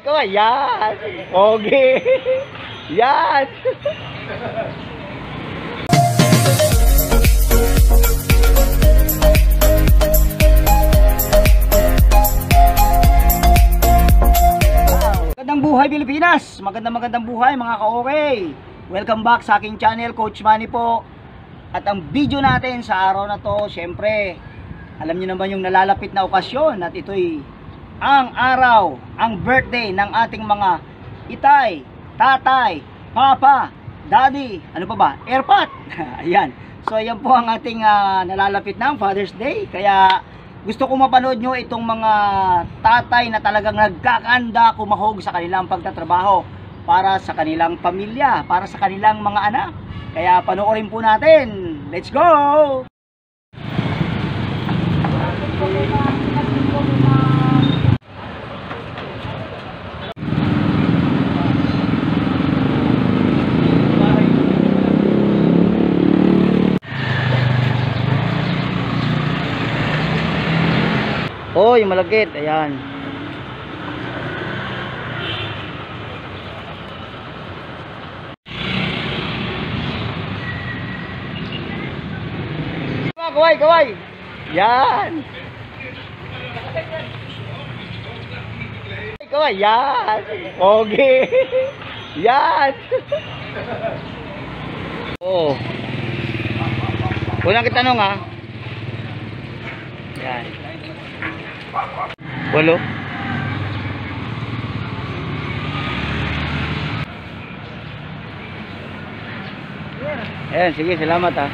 kaway. Yan. Okay. Yan. Magandang buhay Pilipinas. Magandang buhay mga ka-okay. Welcome back sa aking channel, Coach Manny po. At ang video natin sa araw na to, syempre, alam niyo naman yung nalalapit na okasyon at ito'y ang araw, ang birthday ng ating mga itay, tatay, papa, daddy, ano pa ba? Airpot. Ayan. So ayan po ang ating nalalapit ng Father's Day. Kaya gusto ko mapanood nyo itong mga tatay na talagang nagkakanda kumahog sa kanilang pagtatrabaho para sa kanilang pamilya, para sa kanilang mga anak. Kaya panoorin po natin. Let's go! Oh, yung malagkit. Ayan. Kaway. Yan. Kaway, yan. Okay. Yan. Oh. Unang kitanong ha. Yan. Walo. Ayan, sige, salamat ha.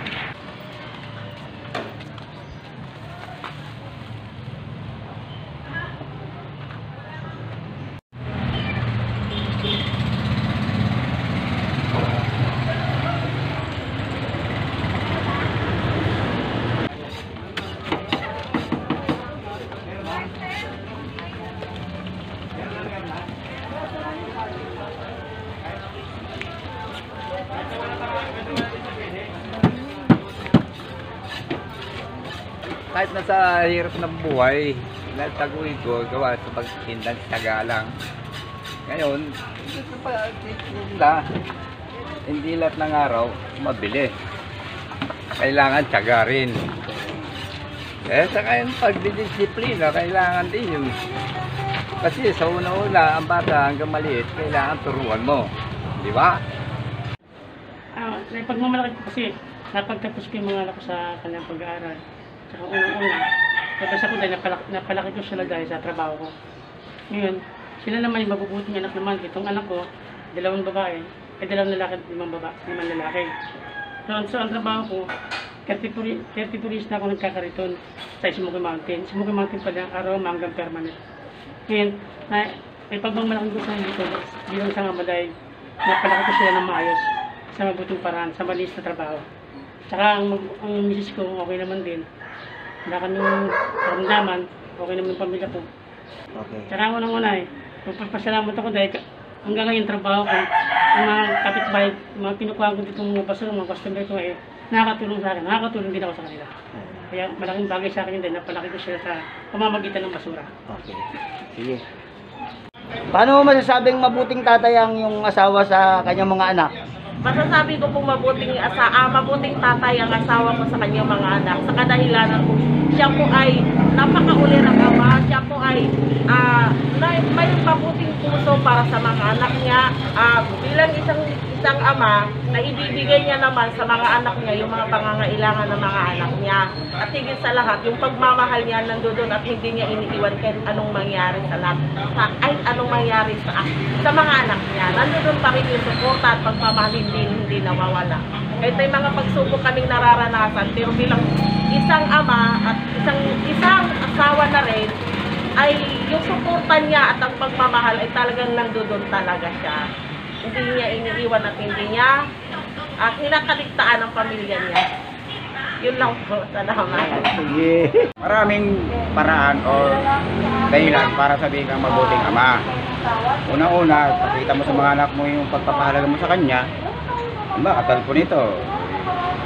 Kahit nasa hirap ng buhay, nagtaguin ko gawa sa pagtindang tiyaga lang. Ngayon, hindi lahat ng araw mabili. Kailangan tiyaga rin. Sa ngayon, pagdidisiplina, kailangan din yun. Kasi sa una-una, ang bata hanggang maliit, kailangan turuan mo. Di ba? Pagmamalaki ko kasi, napagtapos ko yung mga anak ko sa kanilang pag-aaral. Saka unang-una, tapos ako dahil napalaki ko sila dahil sa trabaho ko. Ngayon, sila naman yung mabubuting anak naman. Itong anak ko, 2 babae, 2 lalaki at 5 lalaki. So ang trabaho ko, 32 years na ako nagkakariton sa Smoky Mountain. Smoky Mountain pala, araw hanggang permanent. Ngayon, ay pagmamalaki ko sa dito, bilang sa nga dahil napalaki ko sila ng maayos sa mabuting paraan, sa malinis na trabaho. Tsaka ang misis ko, okay naman din. Wala kaming karamdaman, okay naman yung pamilya ko. Okay. Tsaka unang-una magpapasalamat ako dahil hanggang ngayon trabaho ko, ang mga kapitbahay, mga pinukuha ko dito mga basura, mga customer ko nakakatulong sa akin, nakakatulong din ako sa kanila. Kaya malaking bagay sa akin din, napalaki ko sila sa pamamagitan ng basura. Okay. Sige. Paano mo masasabing mabuting tatay ang yung asawa sa kanyang mga anak? Masasabi ko pong mabuting tatay ang asawa ko sa kanyang mga anak sa kadahilanan po siya po ay napakauli ng ama, siya po ay may mabuting puso para sa mga anak niya, bilang isang ama na ibibigay niya naman sa mga anak niya yung mga pangangailangan ng mga anak niya, at higit sa lahat yung pagmamahal niya nandoon at hindi niya iniiwan kahit anong mangyari sa lahat, kahit anong mangyari sa mga anak niya, nandoon pa rin yung suporta at pagmamahal hindi nawawala. Kahit may mga pagsubok kaming nararanasan, pero bilang isang ama at isang asawa na rin, ay yung suporta niya at ang pagmamahal ay talagang nandoon talaga siya. Hindi niya iniiwan at hindi niya kinakaligtaan ang pamilya niya. Yun lang po. Salamat. Sige. Maraming paraan o dahilan para sabihin kang mabuting ama. Una-una, pakita mo sa mga anak mo yung pagpapahalaga mo sa kanya. Katulad po nito,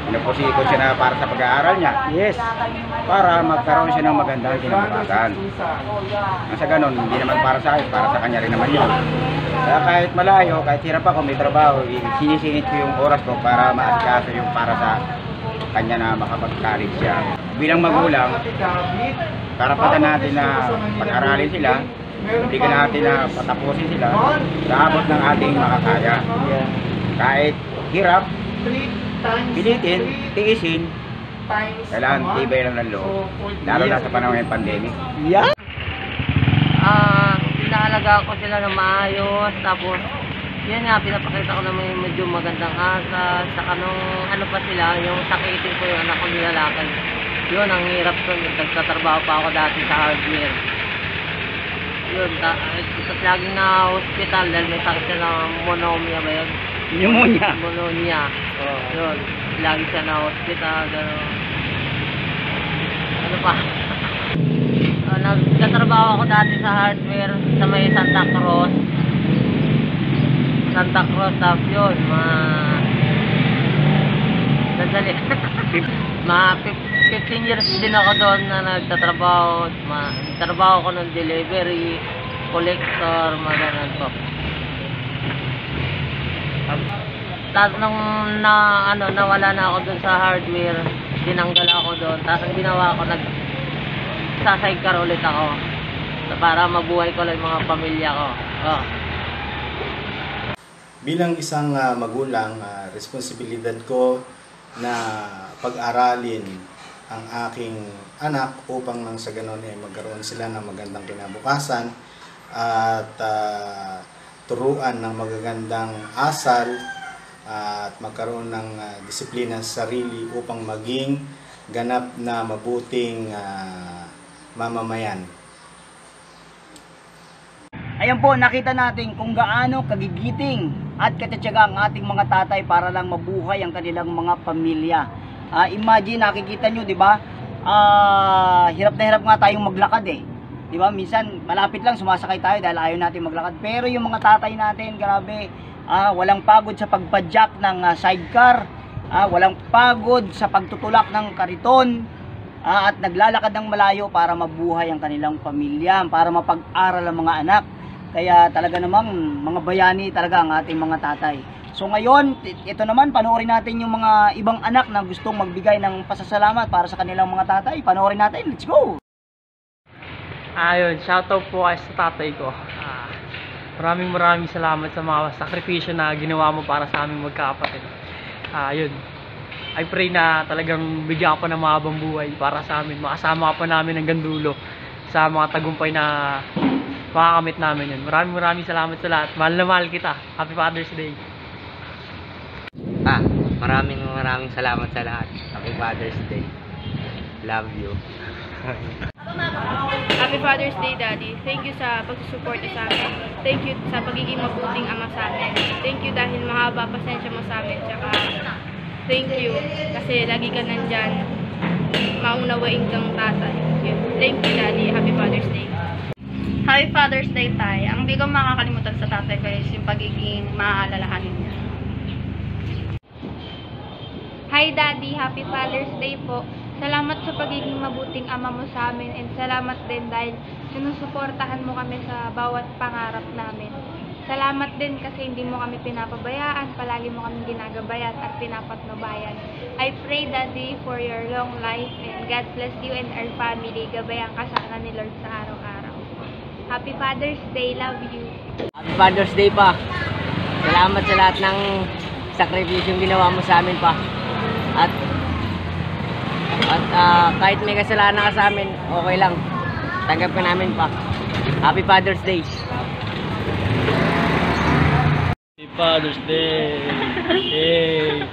Pinapusikot siya na para sa pag-aaral niya. Yes. Para magkaroon siya ng magandang kinabukasan. Sa ganun, hindi naman para sa akin, para sa kanya rin naman yun. Kaya kahit malayo, kahit hirap ako, may trabaho, sinisingit ko yung oras ko para maasikaso yung para sa kanya na makapag-college siya. Bilang magulang, karapatan natin na pag-aralin sila, bigyan natin na patapusin sila sa abot ng ating makakaya. Kahit hirap, pilitin, tiisin, kailangan tibay lang ng loob. Lalo na sa panahon ng pandemic. Yeah. Pinahalagaan ko sila na maayos, tapos yun nga, pinapakita ko na may medyo magandang asal, saka nung ano pa sila, yung sakitin ko yung anak ko nilalakad. Yun, ang hirap ko, nagtatrabaho pa ako dati sa hardware. Yun, tapos laging na hospital dahil may sakit siya ng pneumonia ba yun? Pneumonia. Pneumonia. Yun, lagi siya na hospital, gano'n. Ano pa? Nagtatrabaho ako dati sa hardware sa may Santa Cruz, tapos yun, sandali. 15 years din ako doon na nagtatrabaho. Nagtatrabaho ko ng delivery, collector, mga ganun po. Tapos nung nawala na ako doon sa hardware, tinanggal ako doon. Tapos ang ginawa ko, sa-sidecar ulit ako para mabuhay ko lang yung mga pamilya ko. Bilang isang magulang, responsibilidad ko na pag-aralin ang aking anak upang nang sa ganon ay magkaroon sila ng magandang kinabukasan at turuan ng magagandang asal at magkaroon ng disiplina sa sarili upang maging ganap na mabuting mamamayan. Ayan po, nakita natin kung gaano kagigiting at katitiyaga ang ating mga tatay para lang mabuhay ang kanilang mga pamilya. Imagine, nakikita nyo, di ba? Hirap na hirap nga tayong maglakad eh. Di ba? Minsan, malapit lang, sumasakay tayo dahil ayaw natin maglakad. Pero yung mga tatay natin, grabe, walang pagod sa pagpadyak ng sidecar, walang pagod sa pagtutulak ng kariton, at naglalakad ng malayo para mabuhay ang kanilang pamilya, para mapag-aral ang mga anak. Kaya talaga namang mga bayani talaga ang ating mga tatay. So ngayon, ito naman, panoorin natin yung mga ibang anak na gustong magbigay ng pasasalamat para sa kanilang mga tatay. Panoorin natin, let's go! Ayun, shoutout po kayo sa tatay ko. Maraming salamat sa mga sakripisyo na ginawa mo para sa aming magkakapatid. Ayun, I pray na talagang bigyan ka pa ng mahabang buhay para sa amin. Makasama ka pa namin hanggang dulo sa mga tagumpay na makakamit namin yun. Maraming salamat sa lahat. Mahal na mahal kita. Happy Father's Day. Maraming salamat sa lahat. Happy Father's Day. Love you. Happy Father's Day, Daddy. Thank you sa pagsusuporta sa amin. Thank you sa pagiging mabuting ama sa amin. Thank you dahil mahaba pasensya mo sa amin. Tsaka thank you kasi lagi ka nandyan. Maunawain kang tatay. Thank you, Daddy. Happy Father's Day. Happy Father's Day, Tay. Ang hindi ko makakalimutan sa tatay ko is yung pagiging maaalalahanin niya. Hi, Daddy. Happy Father's Day po. Salamat sa pagiging mabuting ama mo sa amin and salamat din dahil sinusuportahan mo kami sa bawat pangarap namin. Salamat din kasi hindi mo kami pinapabayaan, palagi mo kami ginagabayan at pinapatnubayan. I pray, Daddy, for your long life and God bless you and our family. Gabayan ka sana ni Lord sa araw-araw. Happy Father's Day. Love you. Happy Father's Day pa. Salamat sa lahat ng sakripisyong ginawa mo sa amin pa. At kahit may kasalanan ka sa amin, okay lang. Tanggapin namin pa. Happy Father's Day. Happy Father's Day. Hey.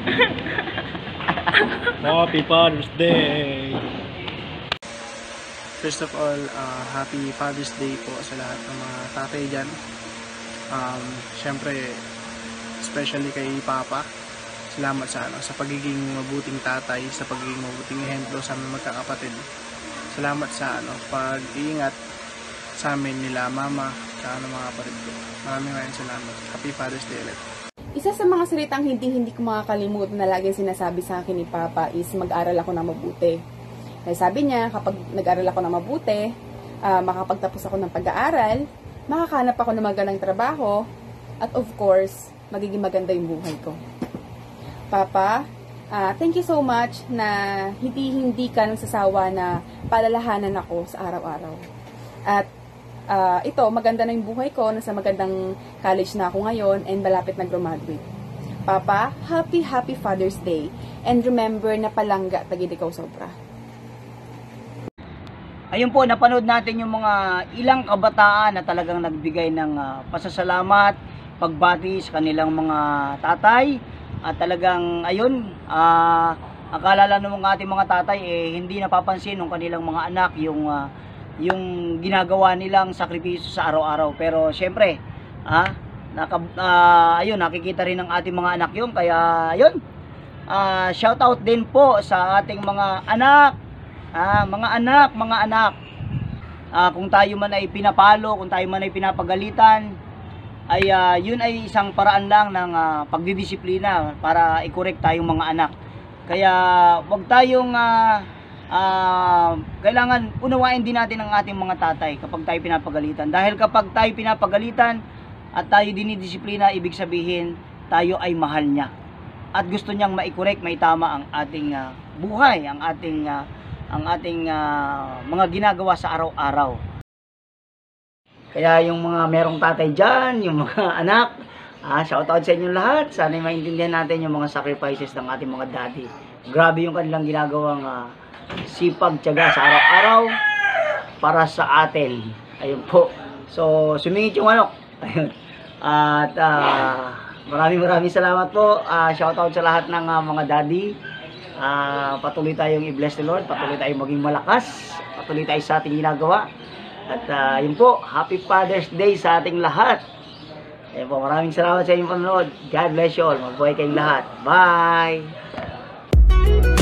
Happy Father's Day. First of all, Happy Father's Day po sa lahat ng mga tatay dyan. Siyempre, especially kay Papa. Salamat sa pagiging mabuting tatay, sa pagiging mabuting ehemplo sa aming magkakapatid. Salamat sa pag-iingat sa amin nila Mama, sa mga kapatid ko. Maraming salamat. Happy Father's Day ulit. Isa sa mga salitang hindi ko makakalimutan na laging sinasabi sa akin ni Papa is mag-aral ako ng mabuti. Dahil sabi niya, kapag nag-aral ako ng mabuti, makapagtapos ako ng pag-aaral, makakanap ako ng magandang trabaho, at of course, magiging maganda yung buhay ko. Papa, thank you so much na hindi ka nagsasawa na palalahanan ako sa araw-araw. At ito, maganda na yung buhay ko, nasa magandang college na ako ngayon, and malapit na graduate. Papa, happy Father's Day, and remember na palangga tagid ikaw sobra. Ayun po, napanood natin yung mga ilang kabataan na talagang nagbigay ng pasasalamat, pagbati sa kanilang mga tatay, at talagang ayun, akala lang ng ating mga tatay hindi napapansin ng kanilang mga anak yung ginagawa nilang sakripisyo sa araw-araw. Pero syempre, ayun, nakikita rin ng ating mga anak yun. Kaya ayun, shout out din po sa ating mga anak, mga anak. Kung tayo man ay pinapalo, kung tayo man ay pinapagalitan, ay yun ay isang paraan lang ng pagdidisiplina para i-correct tayong mga anak. Kaya wag tayong kailangan unawain din natin ang ating mga tatay kapag tayo pinapagalitan. Dahil kapag tayo pinapagalitan at tayo dinidisiplina, ibig sabihin tayo ay mahal niya. At gusto niyang ma-correct, maitama ang ating buhay, ang ating mga ginagawa sa araw-araw. Kaya yung mga merong tatay dyan, yung mga anak, shoutout sa inyo lahat. Sana maintindihan natin yung mga sacrifices ng ating mga daddy. Grabe yung kanilang ginagawang sipag, tiyaga sa araw-araw para sa atin. Ayun po. So, sumingit yung manok. Ayun. At maraming salamat po. Shoutout sa lahat ng mga daddy. Patuloy tayong i-bless the Lord. Patuloy tayong maging malakas. Patuloy tayo sa ating ginagawa. At yun po, Happy Father's Day sa ating lahat. Ayun po, maraming salamat sa inyong panonood. God bless you all. Mabuhay kayong lahat. Bye!